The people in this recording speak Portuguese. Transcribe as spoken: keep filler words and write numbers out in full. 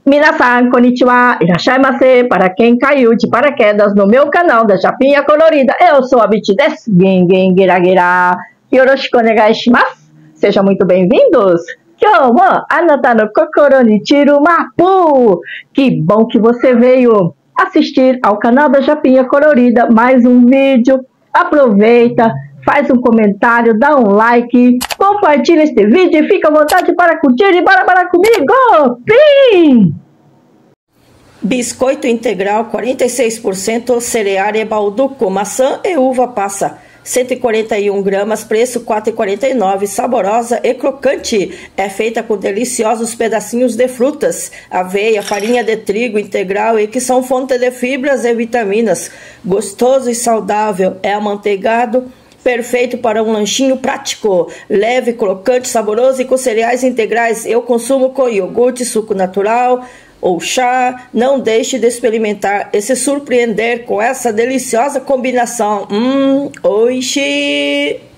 Minasan, konnichiwa, irashaimase, para quem caiu de paraquedas no meu canal da Japinha Colorida, eu sou a Biti desu, gen gen gera gera, yoroshiku onegai shimasu, sejam muito bem-vindos, kyou mo anata no kokoro ni chiru mapu, que bom que você veio assistir ao canal da Japinha Colorida, mais um vídeo, aproveita, faz um comentário, dá um like, compartilha este vídeo e fica à vontade para curtir e bora, bora comigo! Pim! Biscoito integral quarenta e seis por cento, cereária balduco, maçã e uva passa. cento e quarenta e um gramas, preço quatro reais e quarenta e nove centavos, saborosa e crocante. É feita com deliciosos pedacinhos de frutas, aveia, farinha de trigo integral e que são fonte de fibras e vitaminas. Gostoso e saudável, é amanteigado, perfeito para um lanchinho prático, leve, crocante, saboroso e com cereais integrais. Eu consumo com iogurte, suco natural ou chá. Não deixe de experimentar e se surpreender com essa deliciosa combinação. Hum, oishi!